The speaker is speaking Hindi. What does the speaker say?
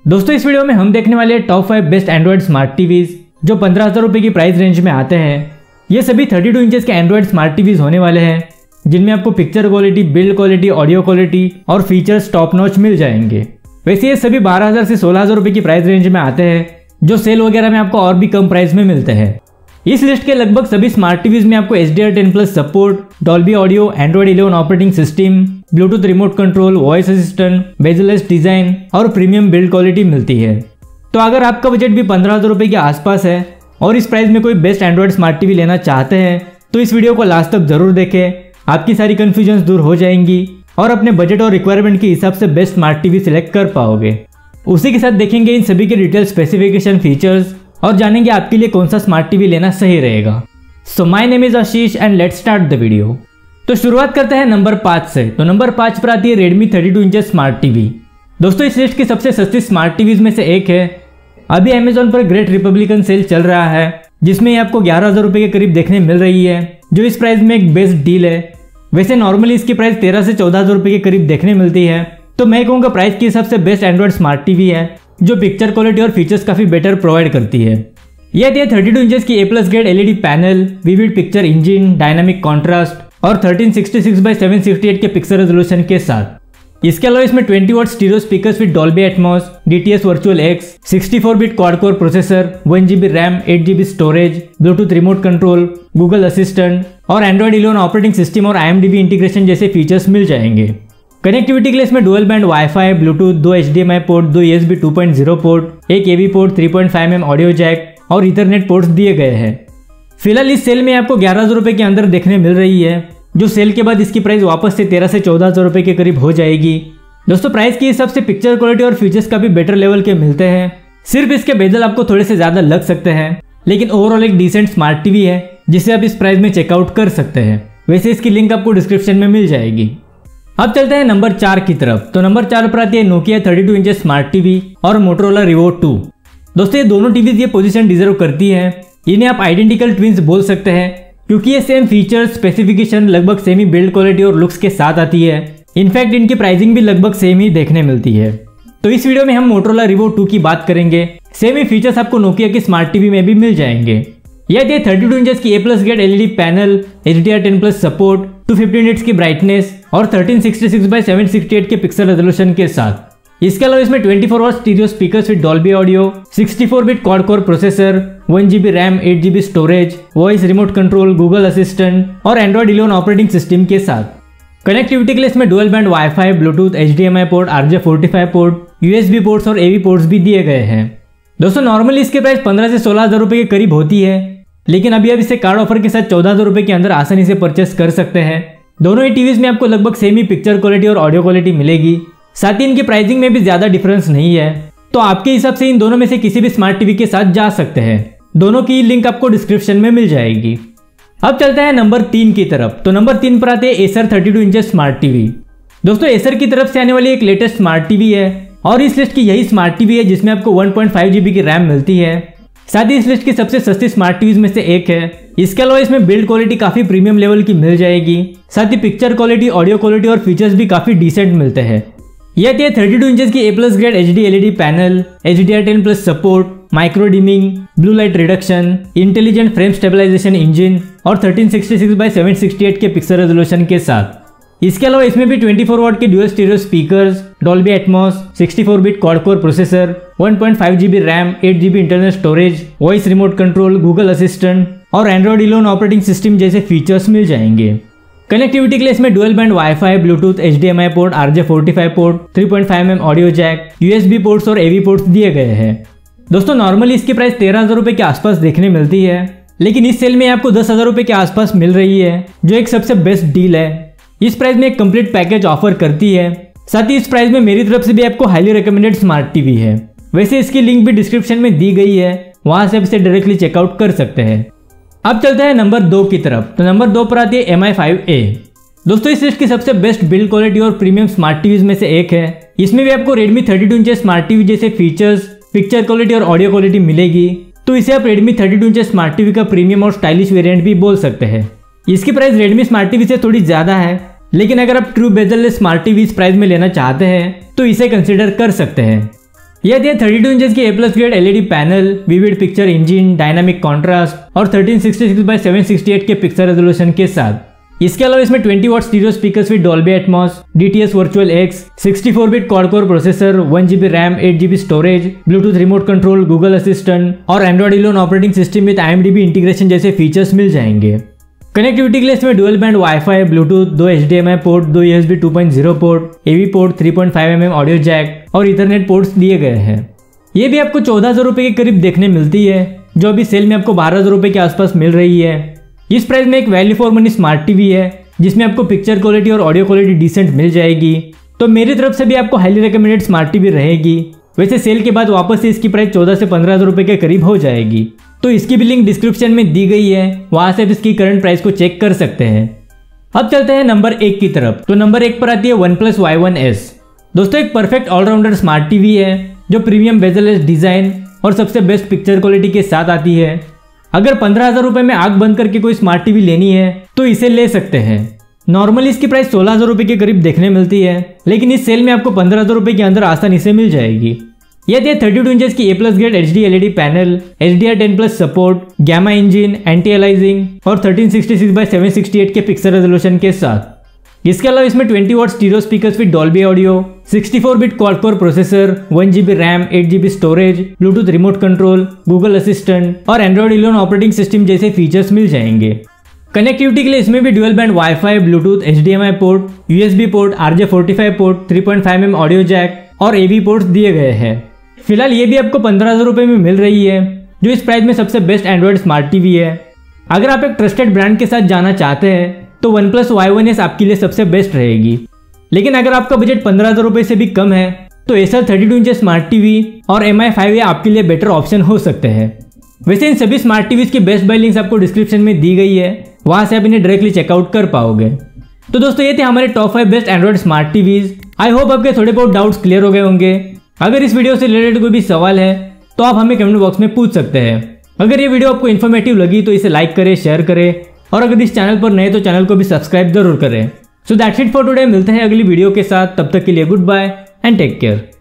दोस्तों इस वीडियो में हम देखने वाले हैं top 5 best Android smart TVs जो 15,000 रुपए की प्राइस रेंज में आते हैं। ये सभी 32 इंचेस के एंड्रॉइड स्मार्ट टीवीज होने वाले हैं जिनमें आपको picture quality, build quality, audio quality और फीचर्स टॉप नॉच मिल जाएंगे। वैसे ये सभी 12,000 से 16,000 रुपए की प्राइस रेंज में आते हैं जो सेल वगैरह में आपको और भी कम प्राइस में मिलते हैं। इस लिस्ट के लगभग सभी स्मार्ट टीवीज में आपको HDR10+ support, Dolby audio, Android 11 operating system, Bluetooth remote control, voice assistant, bezelless design और प्रीमियम बिल्ड क्वालिटी मिलती है। तो अगर आपका बजट भी 15,000 रुपए के आसपास है और इस प्राइस में कोई बेस्ट एंड्रॉइड स्मार्ट टीवी लेना चाहते हैं तो इस वीडियो को लास्ट तक जरूर देखें। आपकी सारी कंफ्यूजन दूर हो जाएंगी और अपने बजट और रिक्वायरमेंट के हिसाब से बेस्ट स्मार्ट टीवी सिलेक्ट कर पाओगे। उसी के साथ देखेंगे इन सभी के डिटेल स्पेसिफिकेशन, फीचर्स और जानेंगे आपके लिए कौन सा स्मार्ट टीवी लेना सही रहेगा। So my name is Ashish and let's start the video. तो शुरुआत करते हैं नंबर 5 से। तो नंबर 5 पर आती है Redmi 32 इंचेस स्मार्ट टीवी। दोस्तों इस लिस्ट की सबसे सस्ती स्मार्ट टीवीज में से एक है। अभी अमेजोन पर ग्रेट रिपब्लिकन सेल चल रहा है जिसमें ये आपको 11,000 रुपए के करीब देखने मिल रही है जो इस प्राइस में एक बेस्ट डील है। वैसे नॉर्मली इसकी प्राइस 13 से 14,000 रुपए के करीब देखने मिलती है, तो मैं कहूँगा प्राइस के हिसाब से बेस्ट एंड्रॉइड स्मार्ट टीवी है जो पिक्चर क्वालिटी और फीचर्स काफी बेटर प्रोवाइड करती है। यह 32 इंचेस की A+ grade LED panel, vivid picture engine, dynamic contrast और 1366x768 के पिक्सल रेजोल्यूशन के साथ। इसके अलावा इसमें 20 watt stereo speakers with Dolby Atmos, DTS virtual X, 64 bit quad core processor, 1 GB RAM, 8 GB storage, Bluetooth remote control, Google assistant और एंड्रॉइड 11 ऑपरेटिंग सिस्टम और IMDb इंटीग्रेशन जैसे फीचर्स मिल जाएंगे। कनेक्टिविटी के लिए इसमें dual band WiFi, Bluetooth, 2 HDMI port, 2 USB 2.0 port, एक AV port, 3.5mm audio jack और इथरनेट पोर्ट्स दिए गए हैं। फिलहाल इस सेल में आपको 11,000 रुपए के अंदर देखने मिल रही है जो सेल के बाद इसकी प्राइस वापस से 13 से 14,000 रुपए के करीब हो जाएगी। दोस्तों प्राइस के हिसाब से पिक्चर क्वालिटी और फीचर्स का भी बेटर लेवल के मिलते हैं। सिर्फ इसके बेजल आपको थोड़े से ज्यादा लग सकते हैं, लेकिन ओवरऑल एक डिसेंट स्मार्ट टीवी है जिसे आप इस प्राइस में चेकआउट कर सकते हैं। वैसे इसकी लिंक आपको डिस्क्रिप्शन में मिल जाएगी। अब चलते हैं नंबर 4 की तरफ। तो नंबर 4 पर आती है Nokia 32 इंचेस स्मार्ट टीवी और Motorola Revo 2। दोस्तों ये दोनों टीवीज ये पोजीशन डिजर्व करती है। इन्हें आप आइडेंटिकल ट्विंस बोल सकते हैं क्योंकि ये सेम फीचर्स, स्पेसिफिकेशन, लगभग सेम ही बिल्ड क्वालिटी और लुक्स के साथ आती है। इनफैक्ट इनकी प्राइसिंग भी लगभग सेम ही देखने मिलती है। तो इस वीडियो में हम Motorola Revo 2 की बात करेंगे। सेम ही फीचर्स आपको Nokia की स्मार्ट टीवी में भी मिल जाएंगे। यह 32 इंचेस की A+ grade LED panel, HDR10+ support, 250 nits की ब्राइटनेस और 1366x768 के पिक्सल रेजोल्यूशन के साथ। इसके अलावा इसमें 24 watt stereo speakers with Dolby audio, 64 bit quad core processor, 1 GB RAM, 8 GB storage, voice remote control, Google assistant और एंड्रॉइड 11 ऑपरेटिंग सिस्टम के साथ। कनेक्टिविटी के लिए इसमें dual band WiFi, Bluetooth, HDMI port, RJ45 port, USB ports और AV पोर्ट्स भी दिए गए हैं। दोस्तों नॉर्मली इसकी प्राइस 15 से 16,000 रुपए के करीब होती है, लेकिन अभी आप इसे कार्ड ऑफर के साथ 14,000 रुपए के अंदर आसानी से परचेस कर सकते हैं। दोनों ही टीवीज में आपको लगभग सेम ही पिक्चर क्वालिटी और ऑडियो क्वालिटी मिलेगी। साथ ही इनकी प्राइसिंग में भी ज्यादा डिफरेंस नहीं है, तो आपके हिसाब से इन दोनों में से किसी भी स्मार्ट टीवी के साथ जा सकते हैं। दोनों की लिंक आपको डिस्क्रिप्शन में मिल जाएगी। अब चलते हैं नंबर 3 की तरफ। तो नंबर 3 पर आते हैं Acer 32 इंचेस स्मार्ट टीवी। दोस्तों Acer की तरफ से आने वाली एक लेटेस्ट स्मार्ट टीवी है और इस लिस्ट की यही स्मार्ट टीवी है जिसमें आपको 1.5 GB की रैम मिलती है। साथ ही इस लिस्ट की सबसे सस्ती स्मार्ट टीवीज में से एक है। इसके अलावा इसमें बिल्ड क्वालिटी काफी प्रीमियम लेवल की मिल जाएगी। साथ ही पिक्चर क्वालिटी, ऑडियो क्वालिटी और फीचर्स भी काफी डिसेंट मिलते हैं। यह 32 इंचेस की A+ grade HD LED panel, HDR10+ support, micro dimming, blue light reduction, intelligent frame stabilisation engine और 1366x768 के पिक्सल रेजोल्यूशन के साथ। इसके अलावा इसमें भी 24 वॉट के dual stereo speakers, Dolby Atmos, 64 bit quad core processor, 1.5 GB RAM, 8 GB internal storage, voice remote control, Google assistant और एंड्रॉइड 11 ऑपरेटिंग सिस्टम जैसे फीचर्स मिल जाएंगे। कनेक्टिविटी के लिए इसमें dual band WiFi, Bluetooth, HDMI port, RJ45 port, 3.5mm audio jack, USB ports और AV पोर्ट्स दिए गए हैं। दोस्तों नॉर्मली इसकी प्राइस 13,000 रुपए के आसपास देखने मिलती है, लेकिन इस सेल में आपको 10,000 रुपए के आसपास मिल रही है जो एक सबसे बेस्ट डील है। इस प्राइस में एक कंप्लीट पैकेज ऑफर करती है। साथ ही इस प्राइस में मेरी तरफ से भी आपको हाईली रिकमेंडेड स्मार्ट टीवी है। वैसे इसकी लिंक भी डिस्क्रिप्शन में दी गई है, वहां से आप इसे डायरेक्टली चेकआउट कर सकते हैं। अब चलते हैं नंबर 2 की तरफ। तो नंबर 2 पर आती है MI5A। दोस्तों इस लिस्ट की सबसे बेस्ट बिल्ड क्वालिटी और प्रीमियम स्मार्ट टीवीज में से एक है। इसमें भी आपको Redmi 32 इंचेस स्मार्ट टीवी जैसे फीचर्स, पिक्चर क्वालिटी और ऑडियो क्वालिटी मिलेगी, तो इसे आप Redmi 32 इंचेस स्मार्ट टीवी का प्रीमियम और स्टाइलिश वेरिएंट भी बोल सकते हैं। इसकी प्राइस Redmi स्मार्ट टीवी से थोड़ी ज्यादा है, लेकिन अगर आप ट्रू बेजल स्मार्ट टीवी इस प्राइस में लेना चाहते हैं तो इसे कंसिडर कर सकते हैं। यह दिया 32 इंचेस की A+ grade LED panel, vivid picture engine, dynamic contrast और 1366x768 के पिक्सल रेजोल्यूशन के साथ। इसके अलावा इसमें 20 watt stereo speakers with Dolby Atmos, DTS virtual X, 64-बिट quad core processor, 1GB RAM, 8GB storage, Bluetooth remote control, Google assistant और Android 11 operating system with IMDb integration जैसे फीचर्स मिल जाएंगे। कनेक्टिविटी के लिए इसमें dual band WiFi, Bluetooth, 2 HDMI port, 2 USB 2.0 port, AV port, 3.5mm audio jack और इथरनेट पोर्ट्स दिए गए हैं। ये भी आपको 14,000 रुपए के करीब देखने मिलती है, जो अभी सेल में आपको 12,000 रुपए के आसपास मिल रही है। इस प्राइस में एक value for money smart TV है, जिसमें आपको पिक्चर क्वालिटी और ऑडियो क्वालिटी डिसेंट मिल जाएगी। तो मेरी तरफ से भी आपको हाईली रिकमेंडेड स्मार्ट टीवी रहेगी। वैसे सेल के बाद वापस से इसकी प्राइस 14 से 15,000 रुपए के करीब हो जाएगी। तो इसकी भी लिंक डिस्क्रिप्शन में दी गई है, वहां से आप इसकी करंट प्राइस को चेक कर सकते हैं। अब चलते हैं नंबर 1 की तरफ। तो नंबर 1 पर आती है OnePlus Y1S। दोस्तों एक परफेक्ट ऑलराउंडर स्मार्ट टीवी है, जो प्रीमियम बेजललेस डिजाइन और सबसे बेस्ट पिक्चर क्वालिटी के साथ आती है। अगर 15,000 रुपए में आंख बंद करके कोई स्मार्ट टीवी लेनी है तो इसे ले सकते हैं। नॉर्मली इसकी प्राइस 16,000 रुपए के करीब देखने मिलती है, लेकिन इस सेल में आपको 15,000 रुपए के अंदर आसानी से मिल जाएगी। यह 32 इंचेस की A+ grade HD LED panel, HDR10+ support, gamma engine, anti aliasing और 1366x768 के पिक्सल रेजोल्यूशन के साथ। इसके अलावा इसमें 20 watt stereo speakers with Dolby audio, 64-बिट quad core processor, 1GB RAM, 8GB storage, Bluetooth remote control, Google assistant और एंड्रॉइड 11 ऑपरेटिंग सिस्टम जैसे फीचर्स मिल जाएंगे। कनेक्टिविटी के लिए इसमें भी dual band WiFi, Bluetooth, HDMI port, USB port, RJ45 port, 3.5mm audio jack और AV पोर्ट्स दिए गए हैं। फिलहाल ये भी आपको 15,000 रुपए में मिल रही है, जो इस प्राइस में सबसे बेस्ट एंड्रॉइड स्मार्ट टीवी है। अगर आप एक ट्रस्टेड ब्रांड के साथ जाना चाहते हैं तो OnePlus Y1S आपके लिए सबसे बेस्ट रहेगी। लेकिन अगर आपका बजट 15,000 रुपए से भी कम है तो Acer 32 इंच स्मार्ट टीवी और MI 5A आपके लिए बेटर ऑप्शन हो सकते हैं। वैसे इन सभी स्मार्ट टीवीज की बेस्ट बाय लिंक्स आपको डिस्क्रिप्शन में दी गई है, वहां से आप इन्हें डायरेक्टली चेकआउट कर पाओगे। तो दोस्तों ये थे हमारे top 5 best Android smart TVs. I hope आपके थोड़े बहुत डाउट्स क्लियर हो गए होंगे। अगर इस वीडियो से रिलेटेड कोई भी सवाल है तो आप हमें कमेंट बॉक्स में पूछ सकते हैं। अगर ये वीडियो आपको इन्फॉर्मेटिव लगी तो इसे लाइक करें, शेयर करें और अगर इस चैनल पर नए तो चैनल को भी सब्सक्राइब जरूर करें। So that's it for today. मिलते हैं अगली वीडियो के साथ, तब तक के लिए good bye and take care.